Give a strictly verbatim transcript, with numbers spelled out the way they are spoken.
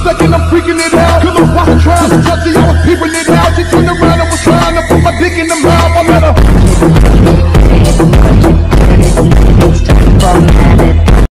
second, I'm freaking it out. Cause I was trying to touch it, I was peeping it out. She turned around and was trying to put my dick in the mouth. I let her